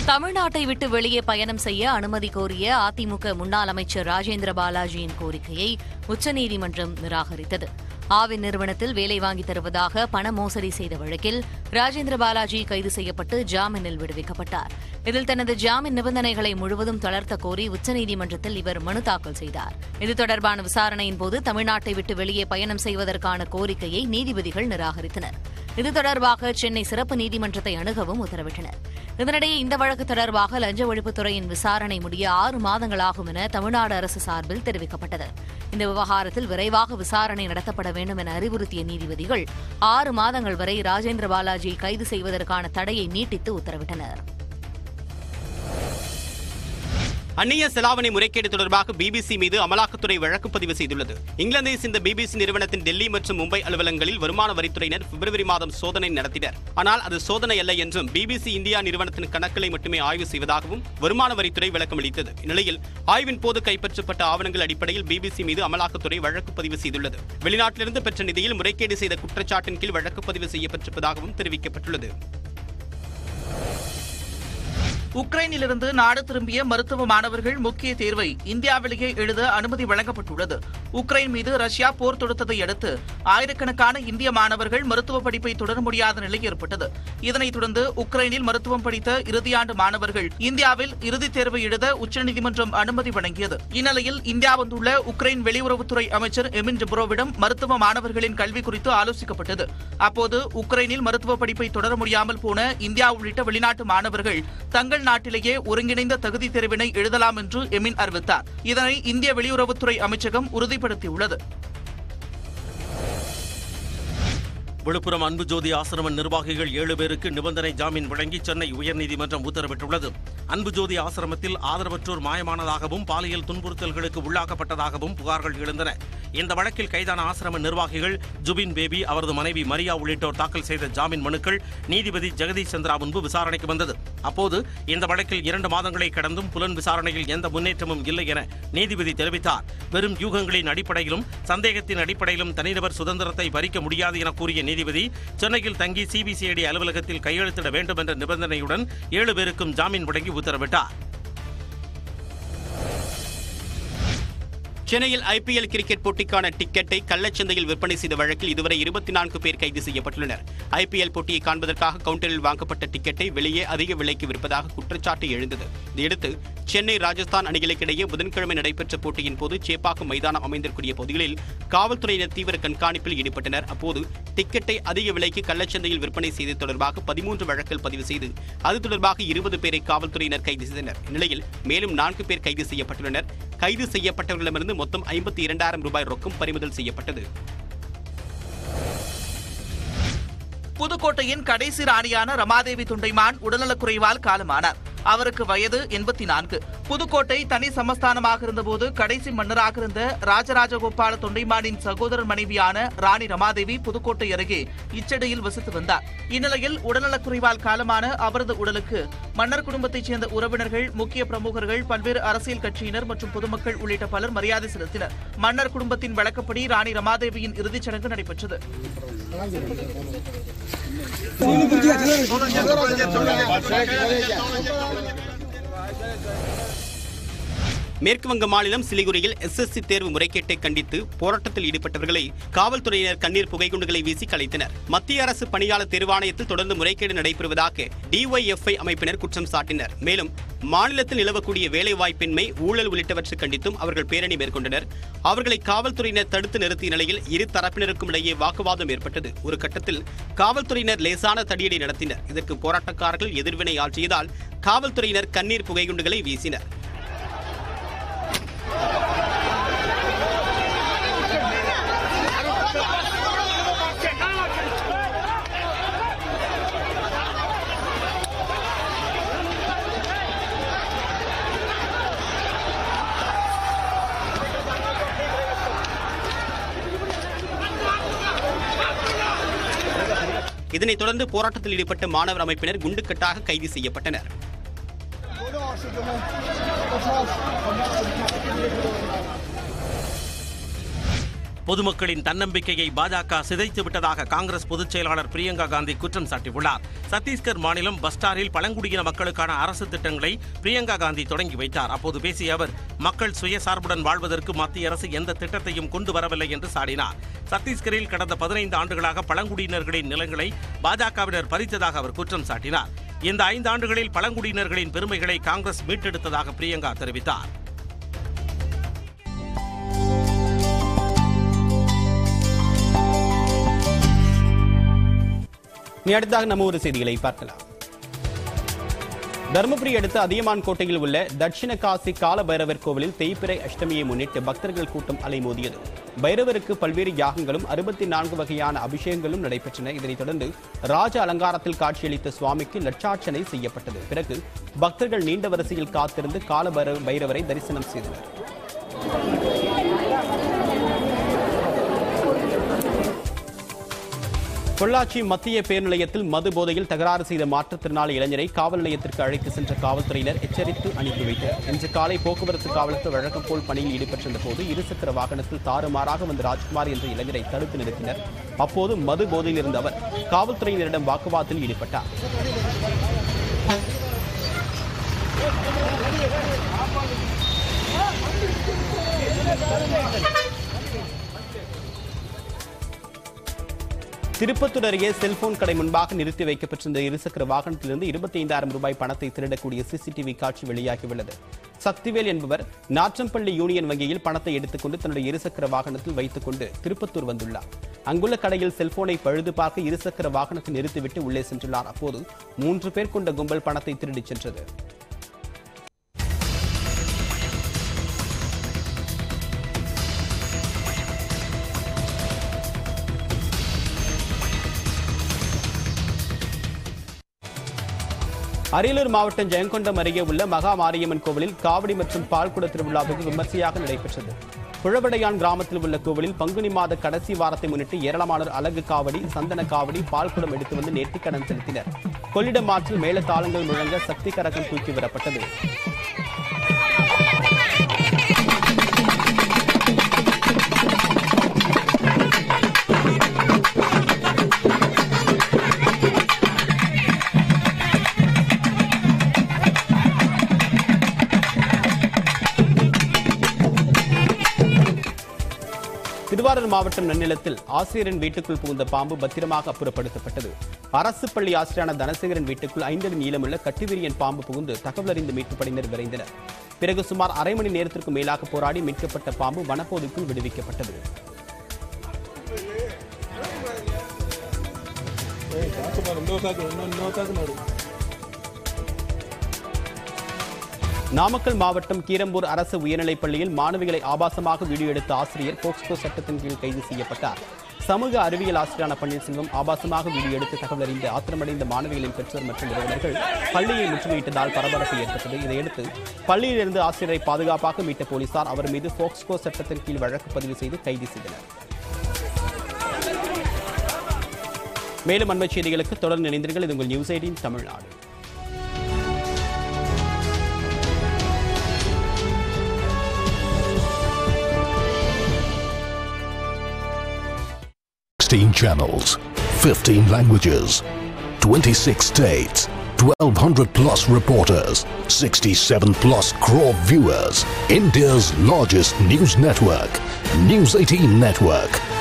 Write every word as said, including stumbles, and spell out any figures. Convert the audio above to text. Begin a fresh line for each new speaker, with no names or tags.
தமிழ்நாட்டை விட்டு வெளியே பயணம் செய்ய அனுமதி கோரிய அதிமுக முன்னாள் அமைச்சர் ராஜேந்திர பாலாஜியின் கோரிக்கையை உச்சநீதிமன்றம் நிராகரித்தது. ஆவின் நிறுவனத்தில் வேலை வாங்கித் தருவதாக பண மோசடி செய்த வழக்கில் ராஜேந்திர பாலாஜி கைது செய்யப்பட்டு ஜாமீனில் விடுவிக்கப்பட்டார். இதில் தனது ஜாமீன் நிபந்தனைகளை முழுவதும் தளர்த்த கோரி உச்சநீதிமன்றத்தில் இவர் மனு தாக்கல் செய்தார். இது தொடர்பான விசாரணையின் போது தமிழ்நாட்டை விட்டு வெளியே பயணம் செய்வதற்கான கோரிக்கையை நீதிபதிகள் நிராகரித்தனர். இது தொடர்பாக சென்னை சிறப்பு நீதிமன்றத்தை அணுகவும் உத்தரவிட்டனர். இதனிடையே இந்த வழக்கு தொடர்பாக லஞ்ச ஒழிப்புத்துறையின் விசாரணை முடிய ஆறு மாதங்களாகும் என தமிழ்நாடு அரசு சார்பில் தெரிவிக்கப்பட்டது. இந்த விவகாரத்தில் விரைவாக விசாரணை நடத்தப்பட வேண்டும் என அறிவுறுத்திய நீதிபதிகள் ஆறு மாதங்கள் வரை ராஜேந்திர பாலாஜியை கைது செய்வதற்கான தடையை நீட்டித்து உத்தரவிட்டனர்.
அந்நிய செலாவணி முறைகேடு தொடர்பாக பிபிசி மீது அமலாக்கத்துறை வழக்கு பதிவு செய்துள்ளது. இங்கிலாந்தை சேர்ந்த பிபிசி நிறுவனத்தின் டெல்லி மற்றும் மும்பை அலுவலகங்களில் வருமான வரித்துறையினர் பிப்ரவரி மாதம் சோதனை நடத்தினர். ஆனால் அது சோதனை அல்ல என்றும் பிபிசி இந்தியா நிறுவனத்தின் கணக்குகளை மட்டுமே ஆய்வு செய்வதாகவும் வருமான வரித்துறை விளக்கமளித்தது. இந்நிலையில் ஆய்வின் போது கைப்பற்றப்பட்ட ஆவணங்கள் அடிப்படையில் பிபிசி மீது அமலாக்கத்துறை வழக்கு பதிவு செய்துள்ளது. வெளிநாட்டிலிருந்து பெற்ற நிதியில் முறைகேடு செய்த குற்றச்சாட்டின் கீழ் வழக்கு பதிவு செய்யப்பட்டிருப்பதாகவும் தெரிவிக்கப்பட்டுள்ளது.
உக்ரைனிலிருந்து நாடு திரும்பிய மருத்துவ மாணவர்கள் முக்கிய தேர்வை இந்தியாவிலேயே எழுத அனுமதி வழங்கப்பட்டுள்ளது. உக்ரைன் மீது ரஷ்யா போர் தொடுத்ததை அடுத்து ஆயிரக்கணக்கான இந்திய மாணவர்கள் மருத்துவ படிப்பை தொடர முடியாத நிலை ஏற்பட்டது. இதனைத் தொடர்ந்து உக்ரைனில் மருத்துவம் படித்த இறுதியாண்டு மாணவர்கள் இந்தியாவில் இறுதித் தேர்வை எழுத உச்சநீதிமன்றம் அனுமதி வழங்கியது. இந்நிலையில் இந்தியா வந்துள்ள உக்ரைன் வெளியுறவுத்துறை அமைச்சர் எமின் ஜெப்ரோவிடம் மருத்துவ மாணவர்களின் கல்வி குறித்து ஆலோசிக்கப்பட்டது. அப்போது உக்ரைனில் மருத்துவ படிப்பை தொடர முடியாமல் போன இந்தியா உள்ளிட்ட வெளிநாட்டு மாணவர்கள் தங்கள் நாட்டிலேயே ஒருங்கிணைந்த தகுதி தேர்வினை எழுதலாம் என்று எமின் அறிவித்தார். இதனை இந்திய வெளியுறவுத்துறை அமைச்சகம் உறுதிப்படுத்தியுள்ளது.
விழுப்புரம் அன்பு ஜோதி ஆசிரம நிர்வாகிகள் ஏழு பேருக்கு நிபந்தனை ஜாமீன் வழங்கி சென்னை உயர்நீதிமன்றம் உத்தரவிட்டுள்ளது. அன்பு ஜோதி ஆசிரமத்தில் ஆதரவற்றோர் மாயமானதாகவும் பாலியல் துன்புறுத்தல்களுக்கு உள்ளாக்கப்பட்டதாகவும் புகார்கள் எழுந்தன. இந்த வழக்கில் கைதான ஆசிரம நிர்வாகிகள் ஜுபின் பேபி, அவரது மனைவி மரியா உள்ளிட்டோர் தாக்கல் செய்த ஜாமீன் மனுக்கள் நீதிபதி ஜெகதீஷ் சந்திரா முன்பு விசாரணைக்கு வந்தது. அப்போது இந்த வழக்கில் இரண்டு மாதங்களை கடந்தும் புலன் விசாரணையில் எந்த முன்னேற்றமும் இல்லை என நீதிபதி தெரிவித்தார். வெறும் யூகங்களின் அடிப்படையிலும் சந்தேகத்தின் அடிப்படையிலும் தனிநபர் சுதந்திரத்தை பறிக்க முடியாது என கூறிய நீதிபதி சென்னையில் தங்கி சிபிசிஐடி அலுவலகத்தில் கையெழுத்திட வேண்டும் என்ற நிபந்தனையுடன் ஏழு பேருக்கும் ஜாமீன் வழங்கி உத்தரவிட்டார்.
சென்னையில் ஐபிஎல் கிரிக்கெட் போட்டிக்கான டிக்கெட்டை கள்ளச்சந்தையில் விற்பனை செய்த வழக்கில் இதுவரை இருபத்தி நான்கு பேர் கைது செய்யப்பட்டுள்ளனர். ஐபிஎல் போட்டியை காண்பதற்காக கவுண்டரில் வாங்கப்பட்ட டிக்கெட்டை வெளியே அதிக விலைக்கு விற்பதாக குற்றச்சாட்டு எழுந்தது. இதையடுத்து சென்னை ராஜஸ்தான் அணிகளுக்கிடையே புதன்கிழமை நடைபெற்ற போட்டியின் போது சேப்பாக்கம் மைதானம் அமைந்திருக்கூடிய பகுதிகளில் காவல்துறையினர் தீவிர கண்காணிப்பில் ஈடுபட்டனர். அப்போது டிக்கெட்டை அதிக விலைக்கு கள்ளச்சந்தையில் விற்பனை செய்தது தொடர்பாக பதிமூன்று வழக்குகள் பதிவு செய்து அது தொடர்பாக இருபது பேரை காவல்துறையினர் கைது செய்தனர். இந்நிலையில் மேலும் நான்கு பேர் கைது செய்யப்பட்டுள்ளனர். கைது செய்யப்பட்டவர்களிடமிருந்து மொத்தம் ஐம்பத்தி இரண்டாயிரம் ரூபாய் ரொக்கம் பறிமுதல் செய்யப்பட்டது.
புதுக்கோட்டையின் கடைசி ராணியான ரமாதேவி தொண்டைமான் உடல்நலக்குறைவால் காலமானார். அவருக்கு வயது எண்பத்தி நான்கு. புதுக்கோட்டை தனி சமஸ்தானமாக இருந்தபோது கடைசி மன்னராக இருந்த ராஜராஜகோபால தொண்டைமானின் சகோதரர் மனைவியான ராணி ரமாதேவி புதுக்கோட்டை அருகே இச்சடையில் வசித்து வந்தார். இந்நிலையில் உடல்நலக்குறைவால் காலமான அவரது உடலுக்கு மன்னர் குடும்பத்தைச் சேர்ந்த உறவினர்கள், முக்கிய பிரமுகர்கள், பல்வேறு அரசியல் கட்சியினர் மற்றும் பொதுமக்கள் உள்ளிட்ட பலர் மரியாதை செலுத்தினர். மன்னர் குடும்பத்தின் வழக்கப்படி ராணி ரமாதேவியின் இறுதிச் சடங்கு நடைபெற்றது.
மேற்குவங்க மாநிலம் சிலிகுரியில் எஸ்எஸ்சி தேர்வு முறைகேட்டை கண்டித்து போராட்டத்தில் ஈடுபட்டவர்களை காவல்துறையினர் கண்ணீர் புகைக்குண்டுகளை வீசி கலைத்தனர். மத்திய அரசு பணியாளர் தேர்வாணையத்தில் தொடர்ந்து முறைகேடு நடைபெறுவதாக டிஒய்எஃப்ஐ அமைப்பினர் குற்றம் சாட்டினர். மேலும் மாநிலத்தில் நிலவக்கூடிய வேலைவாய்ப்பின்மை, ஊழல் உள்ளிட்டவற்றை கண்டித்தும் அவர்கள் பேரணி மேற்கொண்டனர். அவர்களை காவல்துறையினர் தடுத்து நிறுத்திய நிலையில் இரு தரப்பினருக்கும் இடையே வாக்குவாதம் ஏற்பட்டது. ஒரு கட்டத்தில் காவல்துறையினர் லேசான தடியடி நடத்தினர். இதற்கு போராட்டக்காரர்கள் எதிர்வினை ஆற்றியதால் காவல்துறையினர் கண்ணீர் புகைக்குண்டுகளை வீசினர். இதனைத் தொடர்ந்து போராட்டத்தில் ஈடுபட்ட மாணவர் அமைப்பினர் குண்டுக்கட்டாக கைது செய்யப்பட்டனர்.
பொதுமக்களின் தன்னம்பிக்கையை பாஜக சிதைத்து விட்டதாக காங்கிரஸ் பொதுச் செயலாளர் பிரியங்கா காந்தி குற்றம் சாட்டியுள்ளார். சத்தீஸ்கர் மாநிலம் பஸ்டாரில் பழங்குடியின மக்களுக்கான அரசு திட்டங்களை பிரியங்கா காந்தி தொடங்கி வைத்தார். அப்போது பேசிய அவர், மக்கள் சுயசார்புடன் வாழ்வதற்கு மத்திய அரசு எந்த திட்டத்தையும் கொண்டு வரவில்லை என்று சாடினார். சத்தீஸ்கரில் கடந்த பதினைந்து ஆண்டுகளாக பழங்குடியினர்களின் நிலங்களை பாஜகவினர் பறித்ததாக அவர் குற்றம் சாட்டினார். இந்த ஐந்து ஆண்டுகளில் பழங்குடியினர்களின் பெருமைகளை காங்கிரஸ் மீட்டெடுத்ததாக பிரியங்கா தெரிவித்தார்.
அடுத்ததாக நம்ம ஒரு செய்திகளை பார்க்கலாம். தருமபுரி அடுத்த அதியமான் கோட்டையில் உள்ள தட்சிண காசி கால பைரவர் கோவிலில் தேய்பிறை அஷ்டமியை முன்னிட்டு பக்தர்கள் கூட்டம் அலைமோதியது. பைரவருக்கு பல்வேறு யாகங்களும் அறுபத்தி நான்கு வகையான அபிஷேகங்களும் நடைபெற்றன. இதனைத் தொடர்ந்து ராஜ அலங்காரத்தில் காட்சியளித்த சுவாமிக்கு லட்சார்ச்சனை செய்யப்பட்டது. பிறகு பக்தர்கள் நீண்ட வரிசையில் காத்திருந்து கால பைரவரை தரிசனம் செய்தனர். பொள்ளாச்சி மத்திய பேர் நிலையத்தில் மது போதையில் தகராறு செய்த மாற்றுத்திறனாளி இளைஞரை காவல் நிலையத்திற்கு அழைத்து சென்ற காவல்துறையினர் எச்சரித்து அனுப்பி வைத்தனர். இன்று காலை போக்குவரத்து காவலர்கள் வழக்கம் போல் பணியில் ஈடுபட்டிருந்த போது இருசக்கர வாகனத்தில் தாறுமாறாக வந்த ராஜ்குமார் என்ற இளைஞரை தடுத்து நிறுத்தினர். அப்போது மது போதையில் இருந்த அவர் காவல்துறையினரிடம் வாக்குவாதத்தில் ஈடுபட்டார். திருப்பத்தூர் அருகே செல்போன் கடை முன்பாக நிறுத்தி வைக்கப்பட்டிருந்த இருசக்கர வாகனத்திலிருந்து இருபத்தி ஐந்தாயிரம் ரூபாய் பணத்தை திருடக்கூடிய சிசிடிவி காட்சி வெளியாகியுள்ளது. சக்திவேல் என்பவர் நாற்றம்பள்ளி யூனியன் வங்கியில் பணத்தை எடுத்துக்கொண்டு தன்னுடைய இருசக்கர வாகனத்தில் வைத்துக் கொண்டு திருப்பத்தூர் வந்துள்ளார். அங்குள்ள கடையில் செல்போனை பழுது பார்க்க இருசக்கர வாகனத்தை நிறுத்திவிட்டு உள்ளே சென்றுள்ளார். அப்போது மூன்று பேர் கொண்ட கும்பல் பணத்தை திருடிச் சென்றது. அரியலூர் மாவட்டம் ஜெயங்கொண்டம் அருகே உள்ள மகா மாரியம்மன் கோவிலில் காவடி மற்றும் பால்குட திருவிழாவுக்கு விமர்சையாக நடைபெற்றது. புழவடையான் கிராமத்தில் உள்ள கோவிலில் பங்குனி மாத கடைசி வாரத்தை முன்னிட்டு ஏராளமானோர் அலகு காவடி, சந்தன காவடி, பால்குடம் எடுத்து வந்து நேர்த்திக்கடன் செலுத்தினர். கொள்ளிடம் ஆற்றில் மேல தாளங்கள் முழங்க சக்தி கரகம் தூக்கி வரப்பட்டது. திருவாரூர் மாவட்டம் நன்னிலத்தில் ஆசிரியரின் வீட்டுக்குள் புகுந்த பாம்பு பத்திரமாக அப்புறப்படுத்தப்பட்டது. அரசு பள்ளி ஆசிரியரான தனசேகரன் வீட்டுக்குள் ஐந்தடி நீளமுள்ள கட்டுவிரியன் பாம்பு புகுந்து தகவல் அறிந்து மீட்புப் படையினர் விரைந்தனர். பிறகு சுமார் அரை மணி நேரத்திற்கு மேலாக போராடி மீட்கப்பட்ட பாம்பு வனப்பகுதிக்குள் விடுவிக்கப்பட்டது. நாமக்கல் மாவட்டம் கீரம்பூர் அரசு உயர்நிலைப் பள்ளியில் மாணவிகளை ஆபாசமாக வீடியோ எடுத்த ஆசிரியர் போக்ஸ்கோ சட்டத்தின் கீழ் கைது செய்யப்பட்டார். சமூக அறிவியல் ஆசிரியரான பன்னீர்செல்வம் ஆபாசமாக வீடியோ எடுத்து தகவல் அறிந்த ஆத்திரமடைந்த மாணவிகளின் பெற்றோர் மற்றும் நிறுவனர்கள் பள்ளியை முற்றுகையிட்டதால் பரபரப்பு ஏற்பட்டது. இதையடுத்து பள்ளியிலிருந்து ஆசிரியரை பாதுகாப்பாக மீட்ட போலீசார் அவர் மீது போக்ஸ்கோ சட்டத்தின் கீழ் வழக்கு பதிவு செய்து கைது செய்தனர். மேலும் அண்மை செய்திகளுக்கு தொடர்ந்து இணைந்தீர்கள். இது உங்கள் news eighteen Tamil Nadu.
sixteen channels, fifteen languages, twenty-six states, twelve hundred plus reporters, sixty-seven plus crore viewers. India's largest news network, News eighteen Network.